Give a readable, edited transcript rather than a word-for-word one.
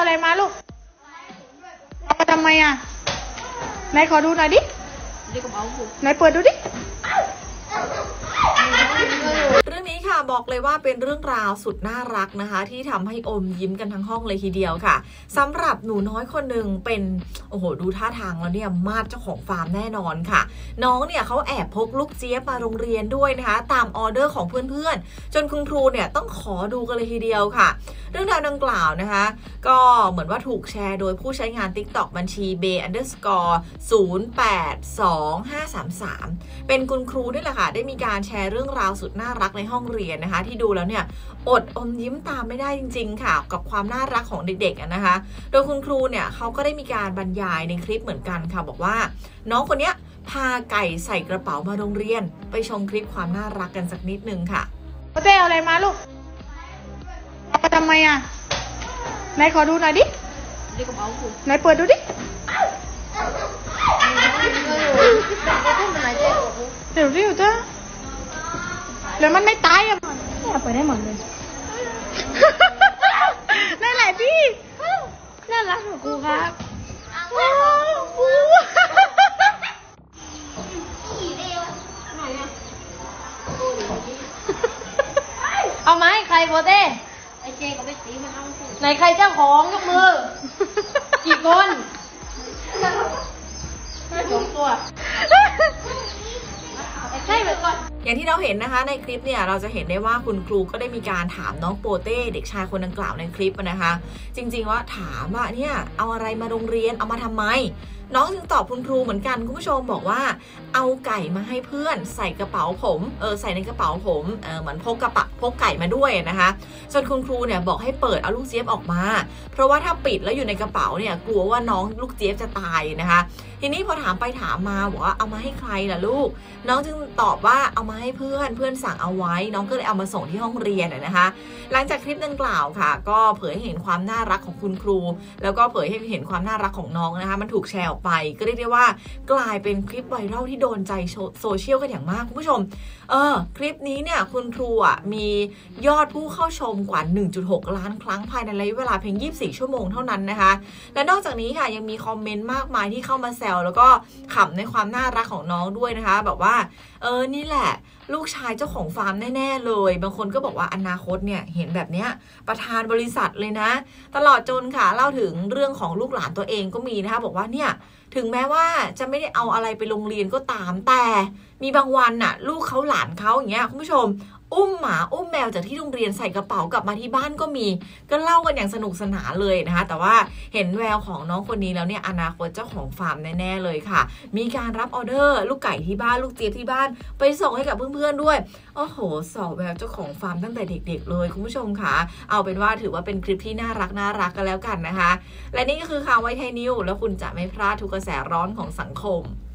อะไรมาลูกเอามาทำไมอ่ะไหนขอดูหน่อยดิไหนเปิดดูดิเรื่องนี้ค่ะบอกเลยว่าเป็นเรื่องราวสุดน่ารักนะคะที่ทำให้อมยิ้มกันทั้งห้องเลยทีเดียวค่ะสำหรับหนูน้อยคนหนึ่งเป็นโอ้โหดูท่าทางแล้วเนี่ยมาดเจ้าของฟาร์มแน่นอนค่ะน้องเนี่ยเขาแอบพกลูกเจี๊ยบมาโรงเรียนด้วยนะคะตามออเดอร์ของเพื่อนๆจนคุณครูเนี่ยต้องขอดูกันเลยทีเดียวค่ะเรื่องราวดังกล่าวนะคะก็เหมือนว่าถูกแชร์โดยผู้ใช้งาน TikTok บัญชี bay_082533เป็นคุณครูนี่แหละค่ะได้มีการแชร์เรื่องราวสุดน่ารักในห้องเรียนนะคะที่ดูแล้วเนี่ยอดอมยิ้มตามไม่ได้จริงๆค่ะกับความน่ารักของเด็กๆนะคะโดยคุณครูเนี่ยเขาก็ได้มีการบรรยายในคลิปเหมือนกันค่ะบอกว่าน้องคนนี้พาไก่ใส่กระเป๋ามาโรงเรียนไปชมคลิปความน่ารักกันสักนิดนึงค่ะเต้เอาอะไรมาลูกเอามาทำไมอ่ะไหนขอดูหน่อยดิไหนเปิดดูดิเดี๋ยวดิวจ้าแล้วมันไม่ตายอ่ะเปิดได้หมดเลยนั่นแหละพี่น่ารักของครูครับเอาไหมใครโบเต้ไอเจกับไอตีมันเอาไหนใครเจ้าของยกมือกี่คนสองตัวใช่เหมือนกันอย่างที่เราเห็นนะคะในคลิปเนี่ยเราจะเห็นได้ว่าคุณครูก็ได้มีการถามน้องโปเต้เด็กชายคนดังกล่าวในคลิปนะคะจริงๆว่าถามว่าเนี่ยเอาอะไรมาโรงเรียนเอามาทำไมน้องจึงตอบคุณครูเหมือนกันคุณผู้ชมบอกว่าเอาไก่มาให้เพื่อนใส่กระเป๋าผมใส่ในกระเป๋าผมเหมือนพกไก่มาด้วยนะคะจนคุณครูเนี่ยบอกให้เปิดเอาลูกเจี๊ยบออกมาเพราะว่าถ้าปิดแล้วอยู่ในกระเป๋าเนี่ยกลัวว่าน้องลูกเจี๊ยบจะตายนะคะทีนี้พอถามไปถามมาบอกว่าเอามาให้ใครล่ะลูกน้องจึงตอบว่าเอามาให้เพื่อนสั่งเอาไว้น้องก็เลยเอามาส่งที่ห้องเรียนนะคะหลังจากคลิปดังกล่าวค่ะก็เผยให้เห็นความน่ารักของคุณครูแล้วก็เผยให้เห็นความน่ารักของน้องนะคะมันถูกแชร์ออกไปก็เรียกได้ว่ากลายเป็นคลิปไวรัลที่โดนใจโซเชียลกันอย่างมากคุณผู้ชมคลิปนี้เนี่ยคุณครูมียอดผู้เข้าชมกว่า 1.6 ล้านครั้งภายในระยะเวลาเพียง24ชั่วโมงเท่านั้นนะคะและนอกจากนี้ค่ะยังมีคอมเมนต์มากมายที่เข้ามาแซวแล้วก็ขำในความน่ารักของน้องด้วยนะคะแบบว่านี่แหละลูกชายเจ้าของฟาร์มแน่ๆเลยบางคนก็บอกว่าอนาคตเนี่ยเห็นแบบเนี้ยประธานบริษัทเลยนะตลอดจนค่ะเล่าถึงเรื่องของลูกหลานตัวเองก็มีนะคะบอกว่าเนี่ยถึงแม้ว่าจะไม่ได้เอาอะไรไปโรงเรียนก็ตามแต่มีบางวันน่ะลูกเขาหลานเขาอย่างเงี้ยคุณผู้ชมอุ้มหมาอุ้มแมวจากที่โรงเรียนใส่กระเป๋ากลับมาที่บ้านก็มีก็เล่ากันอย่างสนุกสนานเลยนะคะแต่ว่าเห็นแววของน้องคนนี้แล้วเนี่ยอนาคตเจ้าของฟาร์มแน่ๆเลยค่ะมีการรับออเดอร์ลูกไก่ที่บ้านลูกเจี๊ยบที่บ้านไปส่งให้กับเพื่อนๆด้วยโอ้โหสอแววเจ้าของฟาร์มตั้งแต่เด็กๆเลยคุณผู้ชมค่ะเอาเป็นว่าถือว่าเป็นคลิปที่น่ารักกันแล้วกันนะคะและนี่ก็คือข่าวไวไทยนิวแล้วคุณจะไม่พลาดทุกกระแสร้อนของสังคม